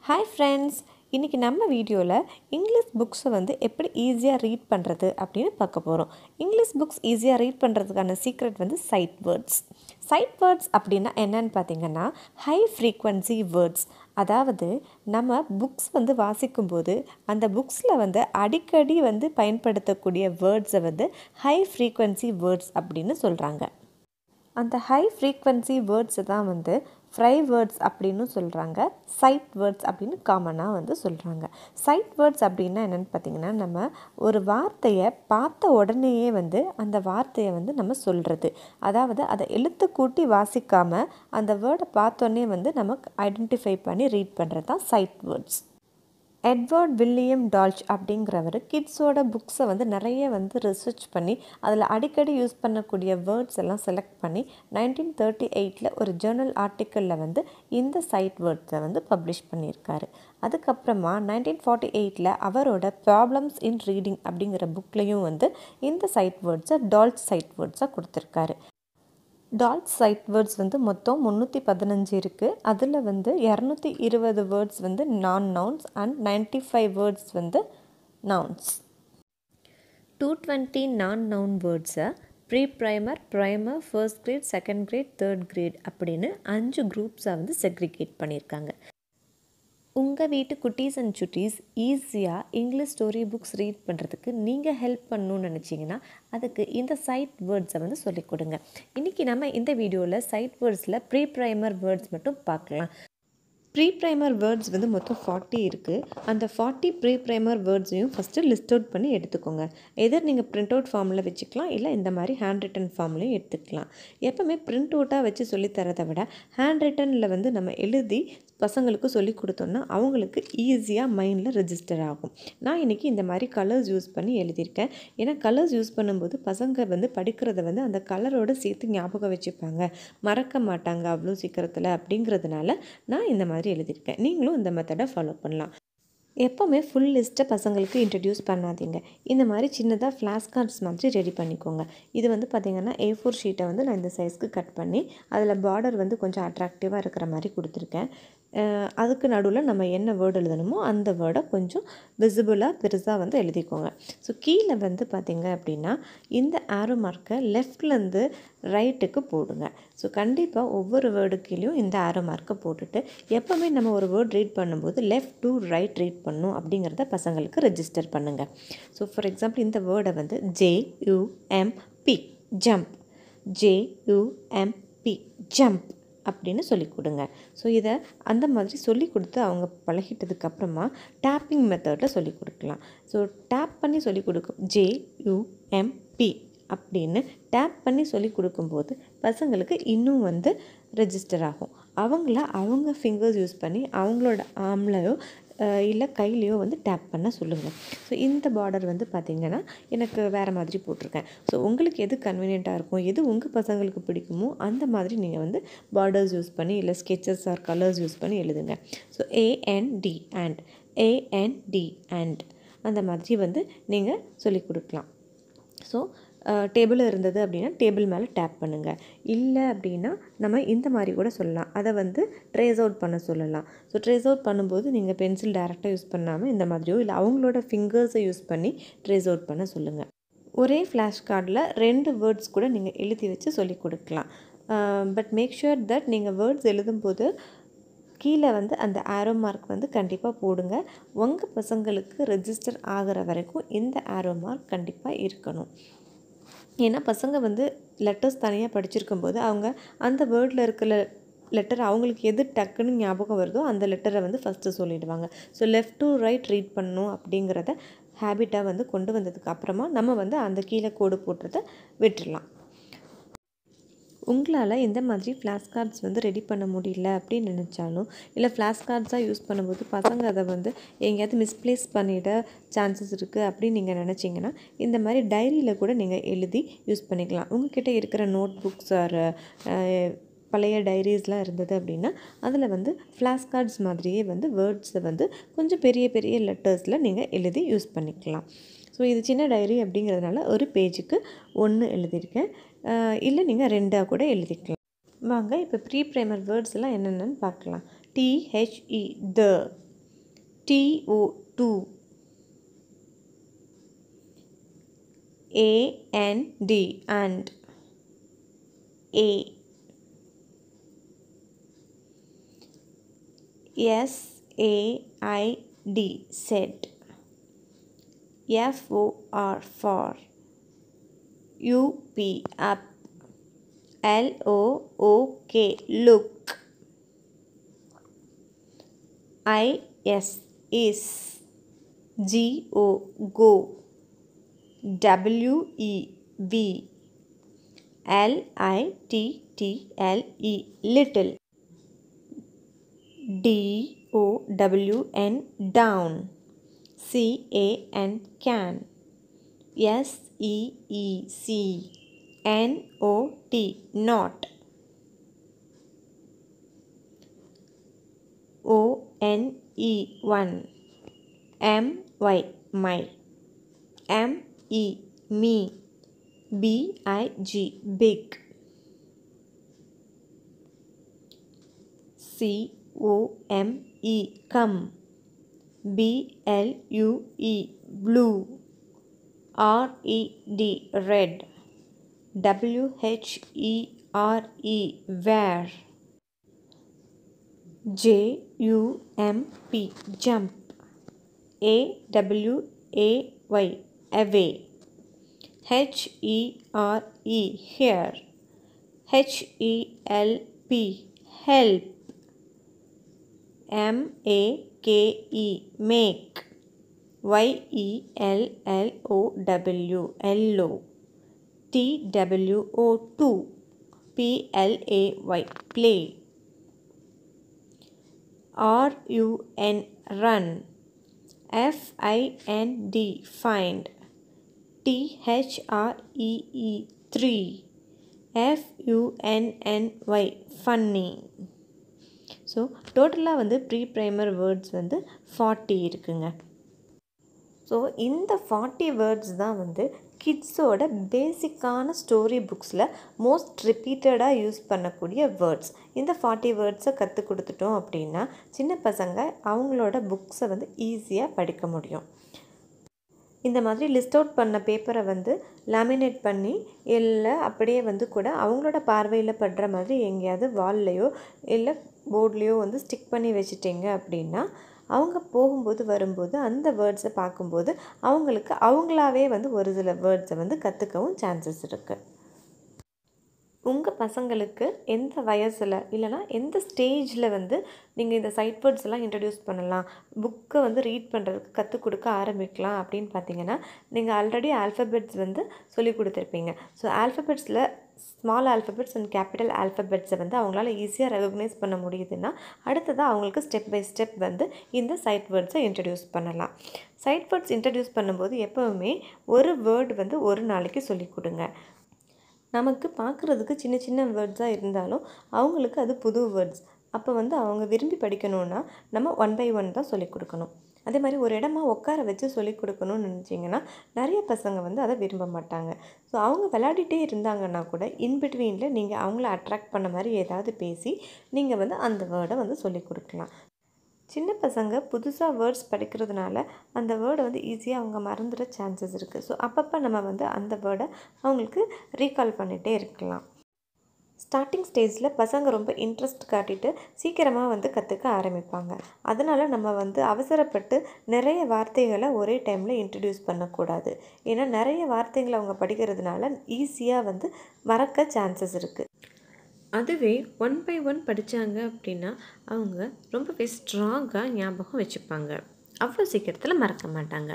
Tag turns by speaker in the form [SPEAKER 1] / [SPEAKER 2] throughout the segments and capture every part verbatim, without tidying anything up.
[SPEAKER 1] Hi friends, இன்னைக்கு நம்ம வீடியோல இங்கிலீஷ் புக்ஸ் வந்து எப்படி ஈஸியா ரீட் பண்றது அப்படினு பார்க்க போறோம். இங்கிலீஷ் புக்ஸ் ஈஸியா ரீட் பண்றதுக்கான சீக்ரெட் வந்து சைட் வேர்ட்ஸ். சைட் வேர்ட்ஸ் அப்படினா என்னன்னு பாத்தீங்கன்னா ஹை ஃப்ரீக்வென்சி வேர்ட்ஸ். அதாவது நம்ம புக்ஸ் வந்து வாசிக்கும்போது அந்த புக்ஸ்ல வந்து அடிக்கடி வந்து பயன்படுத்தக்கூடிய வேர்ட்ஸை வந்து ஹை ஃப்ரீக்வென்சி வேர்ட்ஸ் அப்படினு சொல்றாங்க. அந்த ஹை ஃப்ரீக்வென்சி வேர்ட்ஸ் தான் வந்து ஃப்ரை வேர்ட்ஸ் அப்படின்னு சொல்கிறாங்க. சைட் வேர்ட்ஸ் அப்படின்னு காமனாக வந்து சொல்கிறாங்க. சைட் வேர்ட்ஸ் அப்படின்னா என்னென்னு பார்த்தீங்கன்னா நம்ம ஒரு வார்த்தையை பார்த்த உடனேயே வந்து அந்த வார்த்தையை வந்து நம்ம சொல்கிறது. அதாவது அதை எழுத்து கூட்டி வாசிக்காமல் அந்த வேர்டை பார்த்தோன்னே வந்து நமக்கு ஐடென்டிஃபை பண்ணி ரீட் பண்ணுறது தான் sight words. Edward William Dolch அப்படிங்கிறவர் கிட்ஸோட புக்ஸை வந்து நிறைய வந்து ரிசர்ச் பண்ணி அதில் அடிக்கடி யூஸ் பண்ணக்கூடிய வேர்ட்ஸ் எல்லாம் செலக்ட் பண்ணி நைன்டீன் தேர்ட்டி எயிட்டில் ஒரு ஜேர்னல் ஆர்டிக்கலில் வந்து இந்த சைட் வேர்ட்ஸை வந்து பப்ளிஷ் பண்ணியிருக்காரு. அதுக்கப்புறமா நைன்டீன் ஃபார்ட்டி எயிட்டில் அவரோட ப்ராப்ளம்ஸ் இன் ரீடிங் அப்படிங்கிற புக்லேயும் வந்து இந்த சைட் வேர்ட்ஸை டால்ச் சைட் வேர்ட்ஸாக கொடுத்துருக்காரு. டால்ச் சைட் வேர்ட்ஸ் வந்து மொத்தம் முந்நூற்றி பதினஞ்சு இருக்குது. அதில் வந்து இரநூத்தி இருபது வேர்ட்ஸ் வந்து non nouns and ninety five words வந்து nouns. Two twenty non noun வேர்ட்ஸை pre primer, primer, first grade, second grade, third grade அப்படின்னு அஞ்சு குரூப்ஸாக வந்து செக்ரிகேட் பண்ணியிருக்காங்க. உங்கள் வீட்டு குட்டீஸ் அண்ட் சுட்டீஸ் ஈஸியாக இங்கிலீஷ் ஸ்டோரி புக்ஸ் ரீட் பண்ணுறதுக்கு நீங்கள் ஹெல்ப் பண்ணணும்னு நினச்சிங்கன்னா அதுக்கு இந்த சைட் வேர்ட்ஸை வந்து சொல்லிக் கொடுங்க. இன்றைக்கி நம்ம இந்த வீடியோவில் சைட் வேர்ட்ஸில் ப்ரீ ப்ரைமர் வேர்ட்ஸ் மட்டும் பார்க்கலாம். ப்ரீ ப்ரைமர் வேர்ட்ஸ் வந்து மொத்தம் ஃபார்ட்டி இருக்குது. அந்த ஃபார்ட்டி ப்ரீ ப்ரைமர் வேர்ட்ஸையும் ஃபஸ்ட்டு லிஸ்ட் அவுட் பண்ணி எடுத்துக்கோங்க. எதர் நீங்கள் பிரிண்ட் அவுட் ஃபார்மில் வச்சுக்கலாம், இல்லை இந்த மாதிரி ஹேண்ட் ரிட்டன் ஃபார்ம்லையும் எடுத்துக்கலாம். எப்போவுமே பிரிண்ட் அவுட்டாக வச்சு சொல்லித்தரதை விட ஹேண்ட் ரிட்டனில் வந்து நம்ம எழுதி பசங்களுக்கு சொல்லி கொடுத்தோன்னா அவங்களுக்கு ஈஸியாக மைண்டில் ரெஜிஸ்டர் ஆகும். நான் இன்றைக்கி இந்த மாதிரி கலர்ஸ் யூஸ் பண்ணி எழுதியிருக்கேன். ஏன்னா கலர்ஸ் யூஸ் பண்ணும்போது பசங்க வந்து படிக்கிறத வந்து அந்த கலரோடு சேர்த்து ஞாபகம் வச்சுப்பாங்க, மறக்க மாட்டாங்க அவ்வளோ சீக்கிரத்தில். அப்படிங்கிறதுனால நான் இந்த மாதிரி எழுதியிருக்கேன். நீங்களும் இந்த மெத்தடை ஃபாலோ பண்ணலாம். எப்போவுமே ஃபுல் லிஸ்ட்டை பசங்களுக்கு இன்ட்ரடியூஸ் பண்ணாதீங்க. இந்த மாதிரி சின்னதாக ஃப்ளாஷ் கார்ட்ஸ் மாதிரி ரெடி பண்ணிக்கோங்க. இது வந்து பார்த்திங்கன்னா ஏ ஃபோர் ஷீட்டை வந்து நான் இந்த சைஸ்க்கு கட் பண்ணி அதில் பார்டர் வந்து கொஞ்சம் அட்ராக்டிவாக இருக்கிற மாதிரி கொடுத்துருக்கேன். அதுக்கு நடுவில் நம்ம என்ன வேர்டு எழுதணுமோ அந்த வேர்டை கொஞ்சம் விசிபிளாக பெருசாக வந்து எழுதிக்கோங்க. ஸோ கீழே வந்து பார்த்திங்க அப்படின்னா இந்த ஆரோ மார்க்கை லெஃப்ட்லேருந்து ரைட்டுக்கு போடுங்க. ஸோ கண்டிப்பாக ஒவ்வொரு வேர்டு கீழேயும் இந்த ஆரோ மார்க்கை போட்டுட்டு எப்போவுமே நம்ம ஒரு வேர்ட் ரீட் பண்ணும்போது லெஃப்ட் டு ரைட் ரீட் பண்ணணும் அப்படிங்கிறத பசங்களுக்கு ரெஜிஸ்டர் பண்ணுங்கள். ஸோ ஃபார் எக்ஸாம்பிள் இந்த வேர்டை வந்து J U M P jump, J U M P jump அப்படின்னு சொல்லி கொடுங்க. ஸோ இதை அந்த மாதிரி சொல்லி கொடுத்து அவங்க பழகிட்டதுக்கப்புறமா டேப்பிங் மெத்தடில் சொல்லி கொடுக்கலாம். ஸோ டேப் பண்ணி சொல்லி கொடுக்கும் ஜே யூ எம் பி அப்படின்னு டேப் பண்ணி சொல்லி கொடுக்கும்போது பசங்களுக்கு இன்னும் வந்து ரெஜிஸ்டர் ஆகும். அவங்கள அவங்க ஃபிங்கர்ஸ் யூஸ் பண்ணி அவங்களோட ஆம்லையோ இல்லை கையிலையோ வந்து டேப் பண்ண சொல்லுங்கள். ஸோ இந்த பார்டர் வந்து பார்த்திங்கன்னா எனக்கு வேறு மாதிரி போட்டிருக்கேன். ஸோ உங்களுக்கு எது கன்வீனியண்ட்டாக இருக்கும், எது உங்கள் பசங்களுக்கு பிடிக்குமோ அந்த மாதிரி நீங்கள் வந்து பார்டர்ஸ் யூஸ் பண்ணி இல்லை ஸ்கெச்சஸ் ஆர் கலர்ஸ் யூஸ் பண்ணி எழுதுங்க. So A N D and A N D and அந்த மாதிரி வந்து நீங்கள் சொல்லிக் கொடுக்கலாம். ஸோ டேபிள் இருந்தது அப்படின்னா டேபிள் மேலே டேப் பண்ணுங்கள். இல்லை அப்படின்னா நம்ம இந்த மாதிரி கூட சொல்லலாம். அதை வந்து ட்ரேஸ் அவுட் பண்ண சொல்லலாம். ஸோ ட்ரேஸ் அவுட் பண்ணும்போது நீங்கள் பென்சில் டேரெக்டாக யூஸ் பண்ணாமல் இந்த மாதிரியோ இல்லை அவங்களோட ஃபிங்கர்ஸை யூஸ் பண்ணி ட்ரேஸ் அவுட் பண்ண சொல்லுங்கள். ஒரே ஃப்ளாஷ் கார்டில் ரெண்டு வேர்ட்ஸ் கூட நீங்கள் எழுதி வச்சு சொல்லிக் கொடுக்கலாம். பட் மேக் ஷுர் தட் நீங்கள் வேர்ட்ஸ் எழுதும்போது கீழே வந்து அந்த ஆரோ மார்க் வந்து கண்டிப்பாக போடுங்க. உங்கள் பசங்களுக்கு ரெஜிஸ்டர் ஆகிற வரைக்கும் இந்த ஆரோ மார்க் கண்டிப்பாக இருக்கணும். ஏன்னா பசங்க வந்து லெட்டர்ஸ் தனியாக படிச்சிருக்கும்போது அவங்க அந்த வேர்டில் இருக்கிற லெட்டர் அவங்களுக்கு எது டக்குன்னு ஞாபகம் வருதோ அந்த லெட்டரை வந்து ஃபஸ்ட்டு சொல்லிடுவாங்க. So left to right read பண்ணணும் அப்படிங்கிறத ஹேபிட்டாக வந்து கொண்டு வந்ததுக்கு அப்புறமா நம்ம வந்து அந்த கீழே கோடு போட்டுறதை விட்டுடலாம். உங்களால் இந்த மாதிரி ஃப்ளாஷ் கார்ட்ஸ் வந்து ரெடி பண்ண முடியல அப்படின்னு நினச்சாலும் இல்லை ஃப்ளாஷ் கார்ட்ஸாக யூஸ் பண்ணும்போது பசங்க அதை வந்து எங்கேயாவது மிஸ்ப்ளேஸ் பண்ணிட சான்சஸ் இருக்குது அப்படின்னு நீங்கள் நினச்சிங்கன்னா இந்த மாதிரி டைரியில் கூட நீங்கள் எழுதி யூஸ் பண்ணிக்கலாம். உங்கள்கிட்ட இருக்கிற நோட் புக்ஸ் ஆர் பழைய டைரிஸ்லாம் இருந்தது அப்படின்னா அதில் வந்து ஃப்ளாஷ் கார்ட்ஸ் மாதிரியே வந்து வேர்ட்ஸை வந்து கொஞ்சம் பெரிய பெரிய லெட்டர்ஸில் நீங்கள் எழுதி யூஸ் பண்ணிக்கலாம். ஸோ இது சின்ன டைரி அப்படிங்கிறதுனால ஒரு பேஜுக்கு ஒன்று எழுதியிருக்கேன். இல்லை நீங்கள் ரெண்டாக கூட எழுதிக்கலாம். வாங்க இப்போ ப்ரீ ப்ரைமர் வேர்ட்ஸ் எல்லாம் என்னென்னு பார்க்கலாம். T H E the T O two. A N D and. A. S A I D said. F O R for. U P up. L O O K look. I S is. G O go. W E V. L I T T L E little. D O W N down. C A N can. S E E C. N O T not. O N E one. M Y my. M E me. B I G big. C O M E come. B L U E blue. R E D red. W H E R E where. J U M P jump. A W A Y away. H E R E here. H E L P help. M A K E make. Y E L L O W yellow. T W O two. P L A Y play. R U N run. F I N D find. T H R E E three. F U N N Y funny. So டோட்டலாக வந்து pre primer words வந்து forty இருக்குங்க. So இந்த forty words தான் வந்து கிட்ஸோட பேசிக்கான story புக்ஸில் மோஸ்ட் ரிப்பீட்டடாக யூஸ் பண்ணக்கூடிய வேர்ட்ஸ். இந்த ஃபார்ட்டி வேர்ட்ஸை கற்றுக் கொடுத்துட்டோம் அப்படின்னா சின்ன பசங்க அவங்களோட புக்ஸை வந்து ஈஸியாக படிக்க முடியும். இந்த மாதிரி லிஸ்ட் அவுட் பண்ண பேப்பரை வந்து லேமினேட் பண்ணி இல்லை அப்படியே வந்து கூட அவங்களோட பார்வையில் படுற மாதிரி எங்கேயாவது வால்லையோ இல்லை போர்ட்லேயோ வந்து ஸ்டிக் பண்ணி வச்சுட்டிங்க அப்படின்னா அவங்க போகும்போது வரும்போது அந்த வேர்ட்ஸை பார்க்கும்போது அவங்களுக்கு அவங்களாவே வந்து ஒரு சில வேர்ட்ஸை வந்து கற்றுக்கவும் சான்சஸ் இருக்குது. உங்கள் பசங்களுக்கு எந்த வயசில் இல்லைனா எந்த ஸ்டேஜில் வந்து நீங்கள் இந்த சைட் வேர்ட்ஸ் எல்லாம் இன்ட்ரடியூஸ் பண்ணலாம், புக்கை வந்து ரீட் பண்ணுறதுக்கு கற்றுக் கொடுக்க ஆரம்பிக்கலாம் அப்படின்னு பார்த்தீங்கன்னா நீங்கள் ஆல்ரெடி ஆல்ஃபபெட்ஸ் வந்து சொல்லி கொடுத்துருப்பீங்க. ஸோ ஆல்ஃபபெட்ஸில் ஸ்மால் ஆல்ஃபபெட்ஸ் அண்ட் கேபிட்டல் ஆல்ஃபபெட்ஸை வந்து அவங்களால ஈஸியாக ரெகக்னைஸ் பண்ண முடியுதுன்னா அடுத்ததாக அவங்களுக்கு ஸ்டெப் பை ஸ்டெப் வந்து இந்த சைட் வேர்ட்ஸை இன்ட்ரடியூஸ் பண்ணலாம். சைட் வேர்ட்ஸ் இன்ட்ரடியூஸ் பண்ணும்போது எப்போவுமே ஒரு வேர்டு வந்து ஒரு நாளைக்கு சொல்லிக் கொடுங்க. நமக்கு பார்க்குறதுக்கு சின்ன சின்ன வேர்ட்ஸாக இருந்தாலும் அவங்களுக்கு அது புது வேர்ட்ஸ். அப்போ வந்து அவங்க விரும்பி படிக்கணுன்னா நம்ம ஒன் பை ஒன் தான் சொல்லிக் கொடுக்கணும். அதே மாதிரி ஒரு இடமா உட்கார வச்சு சொல்லிக் கொடுக்கணும்னு நினச்சிங்கன்னா நிறைய பசங்க வந்து அதை விரும்ப மாட்டாங்க. ஸோ அவங்க விளையாடிட்டே இருந்தாங்கன்னா கூட இன்பிட்வீனில் நீங்கள் அவங்கள அட்ராக்ட் பண்ண மாதிரி ஏதாவது பேசி நீங்கள் வந்து அந்த வேர்டை வந்து சொல்லிக் கொடுக்கலாம். சின்ன பசங்க புதுசாக வேர்ட்ஸ் படிக்கிறதுனால அந்த வேர்டை வந்து ஈஸியாக அவங்க மறந்துட சான்சஸ் இருக்குது. ஸோ அப்பப்போ நம்ம வந்து அந்த வேர்டை அவங்களுக்கு ரீகால் பண்ணிகிட்டே இருக்கலாம். ஸ்டார்டிங் ஸ்டேஜில் பசங்க ரொம்ப இன்ட்ரெஸ்ட் காட்டிட்டு சீக்கிரமாக வந்து கற்றுக்க ஆரம்பிப்பாங்க. அதனால் நம்ம வந்து அவசரப்பட்டு நிறைய வார்த்தைகளை ஒரே டைமில் இன்ட்ரடியூஸ் பண்ணக்கூடாது. ஏன்னா நிறைய வார்த்தைகளை அவங்க படிக்கிறதுனால ஈஸியாக வந்து மறக்க சான்சஸ் இருக்குது. அதுவே ஒன் பை ஒன் படித்தாங்க அப்படின்னா அவங்க ரொம்பவே ஸ்ட்ராங்காக ஞாபகம் வச்சுப்பாங்க, அவ்வளோ சீக்கிரத்தில் மறக்க மாட்டாங்க.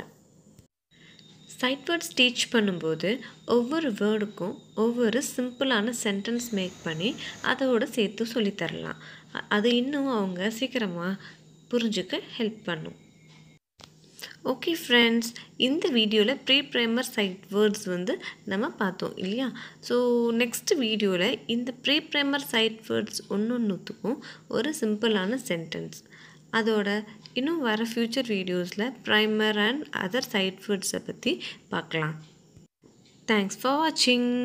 [SPEAKER 1] சைட் வேர்ட்ஸ் டீச் பண்ணும்போது ஒவ்வொரு வேர்டுக்கும் ஒவ்வொரு சிம்பிளான சென்டென்ஸ் மேக் பண்ணி அதோடு சேர்த்து சொல்லித்தரலாம். அது இன்னும் அவங்க சீக்கிரமாக புரிஞ்சுக்க ஹெல்ப் பண்ணும். ஓகே ஃப்ரெண்ட்ஸ், இந்த வீடியோவில் ப்ரீ ப்ரைமர் சைட் வேர்ட்ஸ் வந்து நம்ம பார்த்தோம் இல்லையா? ஸோ நெக்ஸ்ட் வீடியோவில் இந்த ப்ரீ ப்ரைமர் சைட் வேர்ட்ஸ் ஒன்று ஒன்றுத்துக்கும் ஒரு சிம்பிளான சென்டென்ஸ், அதோட இன்னும் வர ஃப்யூச்சர் வீடியோஸில் ப்ரைமர் அண்ட் அதர் சைட் வேர்ட்ஸை பற்றி பார்க்கலாம். தேங்க்ஸ் ஃபார் வாட்சிங்.